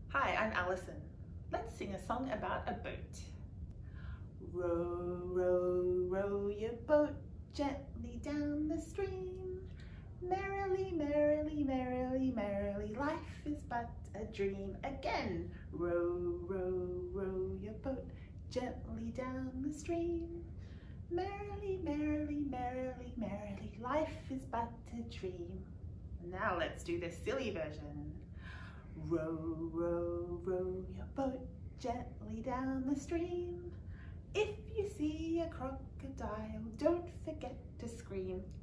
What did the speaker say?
Hi, I'm Alison. Let's sing a song about a boat. Row, row, row your boat gently down the stream. Merrily, merrily, merrily, merrily, life is but a dream. Again, row, row, row your boat gently down the stream. Merrily, merrily, merrily, merrily, life is but a dream. Now let's do the silly version. Row, row, row your boat gently down the stream. If you see a crocodile, don't forget to scream.